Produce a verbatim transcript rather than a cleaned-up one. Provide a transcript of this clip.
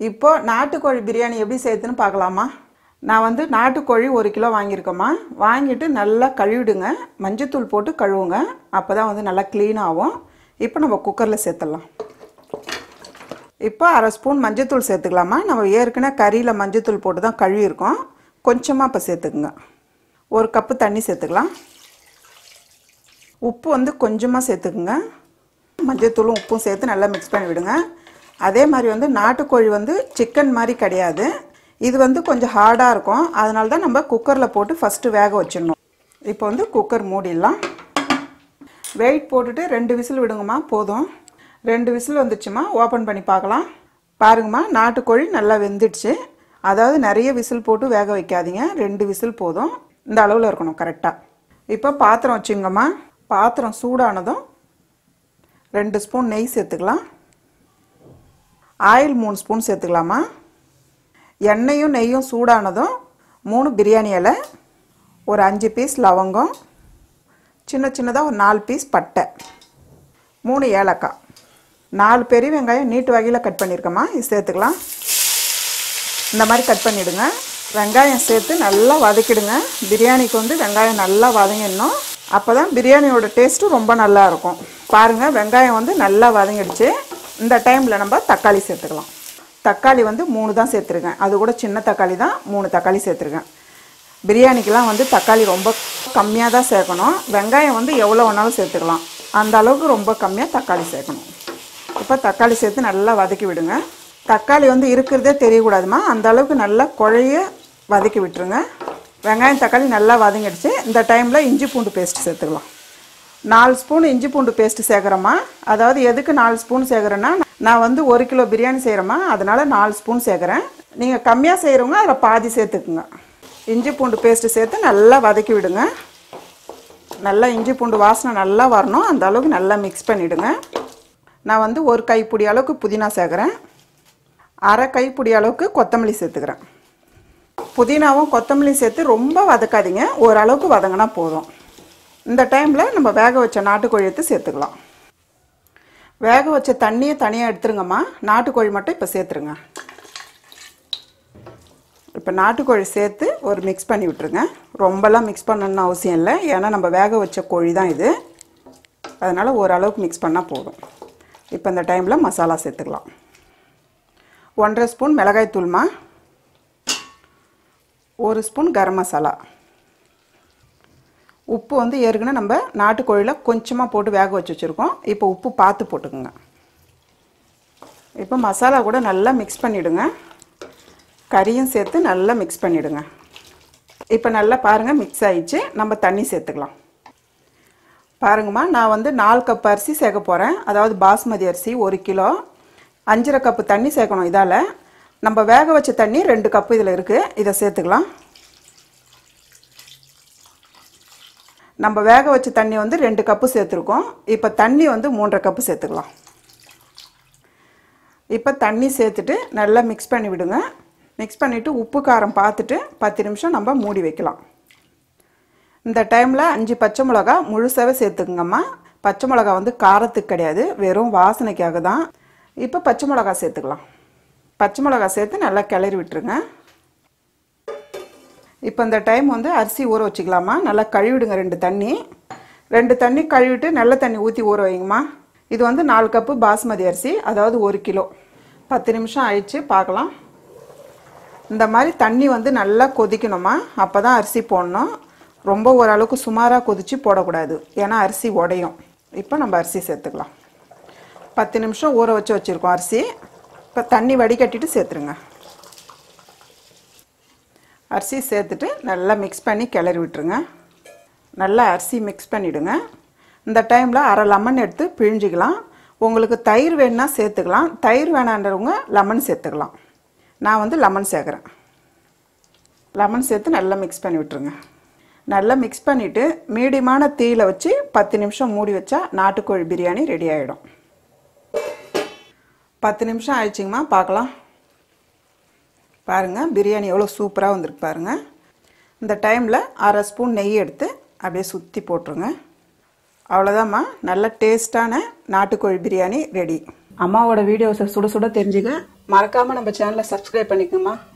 இப்போ நாட்டுக்கோழி பிரியாணி எப்படி செய்யுதுன்னு பார்க்கலாமா? நான் வந்து நாட்டுக்கோழி ஒரு கிலோ வாங்கியிருக்கேம்மா. வாங்கிட்டு நல்லா கழுவிடுங்க. மஞ்சத்தூள் போட்டு கழுவுங்க. அப்போ தான் வந்து நல்லா க்ளீன் ஆகும். இப்போ நம்ம குக்கரில் சேர்த்துடலாம். இப்போ அரை ஸ்பூன் மஞ்சத்தூள் சேர்த்துக்கலாமா. நம்ம ஏற்கனவே கறியில் மஞ்சத்தூள் போட்டு தான் கழுவியிருக்கோம். கொஞ்சமாக இப்போ சேர்த்துக்குங்க. ஒரு கப்பு தண்ணி சேர்த்துக்கலாம். உப்பு வந்து கொஞ்சமாக சேர்த்துக்குங்க. மஞ்சத்தூளும் உப்பும் சேர்த்து நல்லா மிக்ஸ் பண்ணி விடுங்க. அதே மாதிரி வந்து நாட்டுக்கோழி வந்து சிக்கன் மாதிரி கிடையாது. இது வந்து கொஞ்சம் ஹார்டாக இருக்கும். அதனால தான் நம்ம குக்கரில் போட்டு ஃபஸ்ட்டு வேக வச்சிடணும். இப்போ வந்து குக்கர் மூடிடலாம். வெயிட் போட்டுட்டு ரெண்டு விசில் விடுங்கம்மா. போதும். ரெண்டு விசில் வந்துடுச்சுமா. ஓப்பன் பண்ணி பார்க்கலாம். பாருங்கம்மா, நாட்டுக்கோழி நல்லா வெந்துடுச்சு. அதாவது நிறைய விசில் போட்டு வேக வைக்காதீங்க. ரெண்டு விசில் போதும். இந்த அளவில் இருக்கணும் கரெக்டாக. இப்போ பாத்திரம் வச்சுங்கம்மா. பாத்திரம் சூடானதும் ரெண்டு ஸ்பூன் நெய் சேர்த்துக்கலாம். ஆயில் மூணு ஸ்பூன் சேர்த்துக்கலாமா. எண்ணெயும் நெய்யும் சூடானதும் மூணு பிரியாணி இலை, ஒரு அஞ்சு பீஸ் லவங்கம், சின்ன சின்னதாக ஒரு நாலு பீஸ் பட்டை, மூணு ஏலக்காய், நாலு பெரிய வெங்காயம் நீட்டு வகையில் கட் பண்ணியிருக்கோமா. இது சேர்த்துக்கலாம். இந்த மாதிரி கட் பண்ணிவிடுங்க. வெங்காயம் சேர்த்து நல்லா வதக்கிடுங்க. பிரியாணிக்கு வந்து வெங்காயம் நல்லா வதங்கிடணும். அப்போ தான் பிரியாணியோட டேஸ்ட்டு ரொம்ப நல்லா இருக்கும். பாருங்கள், வெங்காயம் வந்து நல்லா வதங்கிடுச்சு. இந்த டைமில் நம்ம தக்காளி சேர்த்துக்கலாம். தக்காளி வந்து மூணு தான் சேர்த்துருக்கேன். அது கூட சின்ன தக்காளி தான். மூணு தக்காளி சேர்த்துருக்கேன். பிரியாணிக்கெலாம் வந்து தக்காளி ரொம்ப கம்மியாக தான் சேர்க்கணும். வெங்காயம் வந்து எவ்வளோ வேணாலும் சேர்த்துக்கலாம். அந்த அளவுக்கு ரொம்ப கம்மியாக தக்காளி சேர்க்கணும். இப்போ தக்காளி சேர்த்து நல்லா வதக்கி விடுங்க. தக்காளி வந்து இருக்கிறதே தெரியக்கூடாதுமா. அந்த அளவுக்கு நல்லா குழைய வதக்கி விட்டுருங்க. வெங்காயம் தக்காளி நல்லா வதங்கிடுச்சு. இந்த டைமில் இஞ்சி பூண்டு பேஸ்ட் சேர்த்துக்கலாம். நாலு ஸ்பூன் இஞ்சி பூண்டு பேஸ்ட்டு சேர்க்குறேம்மா. அதாவது எதுக்கு நாலு ஸ்பூன் சேர்க்குறேன்னா, நான் வந்து ஒரு கிலோ பிரியாணி செய்கிறேம்மா. அதனால் நாலு ஸ்பூன் சேர்க்குறேன். நீங்கள் கம்மியாக செய்கிறவங்க அதில் பாதி சேர்த்துக்குங்க. இஞ்சி பூண்டு பேஸ்ட்டு சேர்த்து நல்லா வதக்கி விடுங்க. நல்லா இஞ்சி பூண்டு வாசனை நல்லா வரணும். அந்த அளவுக்கு நல்லா மிக்ஸ் பண்ணிவிடுங்க. நான் வந்து ஒரு கைப்பிடி அளவுக்கு புதினா சேர்க்குறேன். அரை கைப்பிடி அளவுக்கு கொத்தமல்லி சேர்த்துக்கிறேன். புதினாவும் கொத்தமல்லி சேர்த்து ரொம்ப வதக்காதீங்க. ஓரளவுக்கு வதங்கினா போதும். இந்த டைமில் நம்ம வேக வச்ச நாட்டுக்கோழி எடுத்து சேர்த்துக்கலாம். வேக வச்ச தண்ணியை தனியாக எடுத்துருங்கம்மா. நாட்டுக்கோழி மட்டும் இப்போ சேர்த்துருங்க. இப்போ நாட்டுக்கோழி சேர்த்து ஒரு மிக்ஸ் பண்ணி விட்டுருங்க. ரொம்பலாம் மிக்ஸ் பண்ணணும்னு அவசியம் இல்லை. ஏன்னா நம்ம வேக வச்ச கோழி தான் இது. அதனால் ஓரளவுக்கு மிக்ஸ் பண்ணால் போதும். இப்போ இந்த டைமில் மசாலா சேர்த்துக்கலாம். ஒன்றரை ஸ்பூன் மிளகாய் தூள்மா, ஒரு ஸ்பூன் கரம் மசாலா, உப்பு வந்து ஏற்கனவே நம்ம நாட்டுக்கோழியில் கொஞ்சமாக போட்டு வேக வச்சு வச்சுருக்கோம். இப்போ உப்பு பார்த்து போட்டுக்குங்க. இப்போ மசாலா கூட நல்லா மிக்ஸ் பண்ணிவிடுங்க. கறியும் சேர்த்து நல்லா மிக்ஸ் பண்ணிவிடுங்க. இப்போ நல்லா பாருங்கள், மிக்ஸ் ஆகிடுச்சு. நம்ம தண்ணி சேர்த்துக்கலாம். பாருங்கம்மா, நான் வந்து நாலு கப் அரிசி சேர்க்க போகிறேன். அதாவது பாஸ்மதி அரிசி ஒரு கிலோ. அஞ்சரை கப்பு தண்ணி சேர்க்கணும். இதால் நம்ம வேக வச்ச தண்ணி ரெண்டு கப்பு இதில் இருக்குது. இதை சேர்த்துக்கலாம். நம்ம வேக வச்ச தண்ணி வந்து ரெண்டு கப்பு சேர்த்துருக்கோம். இப்போ தண்ணி வந்து மூன்றரை கப்பு சேர்த்துக்கலாம். இப்போ தண்ணி சேர்த்துட்டு நல்லா மிக்ஸ் பண்ணி விடுங்க. மிக்ஸ் பண்ணிவிட்டு உப்பு காரம் பார்த்துட்டு பத்து நிமிஷம் நம்ம மூடி வைக்கலாம். இந்த டைமில் அஞ்சு பச்சை மிளகா முழுசாகவே சேர்த்துக்குங்கம்மா. பச்சை மிளகா வந்து காரத்துக்கு கிடையாது, வெறும் வாசனைக்காக தான். இப்போ பச்சை மிளகா சேர்த்துக்கலாம். பச்சை மிளகா சேர்த்து நல்லா கிளறி விட்டுருங்க. இப்போ இந்த டைம் வந்து அரிசி ஊற வச்சுக்கலாமா. நல்லா கழுவிடுங்க. ரெண்டு தண்ணி ரெண்டு தண்ணி கழுவிட்டு நல்ல தண்ணி ஊற்றி ஊற வைங்கம்மா. இது வந்து நாலு கப்பு பாஸ்மதி அரிசி, அதாவது ஒரு கிலோ. பத்து நிமிஷம் ஆயிடுச்சு, பார்க்கலாம். இந்த மாதிரி தண்ணி வந்து நல்லா கொதிக்கணுமா. அப்போ தான் அரிசி போடணும். ரொம்ப ஓரளவுக்கு சுமாராக கொதித்து போடக்கூடாது, ஏன்னா அரிசி உடையும். இப்போ நம்ம அரிசி சேர்த்துக்கலாம். பத்து நிமிஷம் ஊற வச்சு வச்சுருக்கோம் அரிசி. இப்போ தண்ணி வடிகட்டிட்டு சேர்த்துருங்க. அரிசி சேர்த்துட்டு நல்லா மிக்ஸ் பண்ணி கிளறி விட்டுருங்க. நல்லா அரிசி மிக்ஸ் பண்ணிவிடுங்க. இந்த டைமில் அரை லெமன் எடுத்து பிழிஞ்சிக்கலாம். உங்களுக்கு தயிர் வேணுன்னா சேர்த்துக்கலாம். தயிர் வேணான்றவங்க லெமன் சேர்த்துக்கலாம். நான் வந்து லெமன் சேர்க்குறேன். லெமன் சேர்த்து நல்லா மிக்ஸ் பண்ணி விட்டுருங்க. நல்லா மிக்ஸ் பண்ணிவிட்டு மீடியமான தீயில் வச்சு பத்து நிமிஷம் மூடி வச்சா நாட்டுக்கோழி பிரியாணி ரெடி ஆகிடும். பத்து நிமிஷம் ஆயிடுச்சிங்கம்மா, பார்க்கலாம். பாருங்கள், பிரியாணி எவ்வளோ சூப்பராக வந்திருக்கு பாருங்கள். இந்த டைமில் அரை ஸ்பூன் நெய் எடுத்து அப்படியே சுற்றி போட்டுருங்க. அவ்வளோதாம்மா, நல்ல டேஸ்ட்டான நாட்டுக்கோழி பிரியாணி ரெடி. அம்மாவோட வீடியோஸை சுட சுட தெரிஞ்சுக்க மறக்காமல் நம்ம சேனலை சப்ஸ்கிரைப் பண்ணிக்கோமா.